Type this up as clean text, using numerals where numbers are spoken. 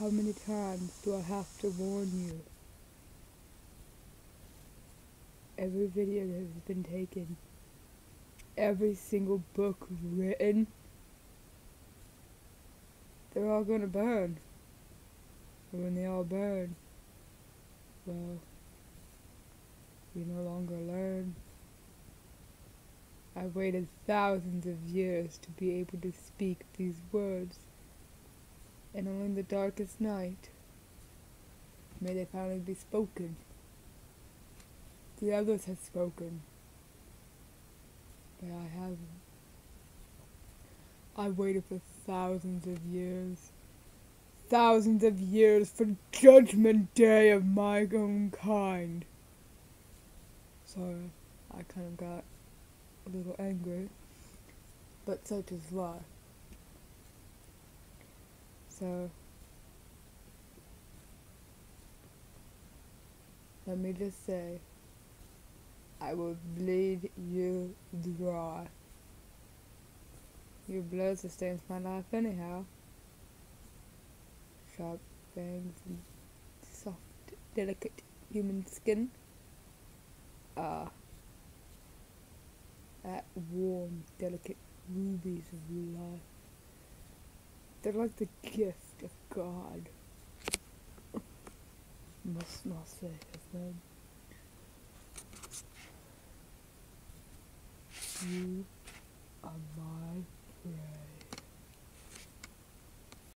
How many times do I have to warn you? Every video that has been taken, every single book written, they're all gonna burn. And when they all burn, well, we no longer learn. I waited thousands of years to be able to speak these words, and only in the darkest night may they finally be spoken. The others have spoken, but I haven't. I waited for thousands of years for Judgment Day of my own kind. Sorry, I kind of got a little angry, but such is life. So, let me just say, I will bleed you dry. Your blood sustains my life anyhow. Sharp fangs and soft, delicate human skin. That warm, delicate rubies of life. They're like the gift of God. Must not say his name. You are my prey.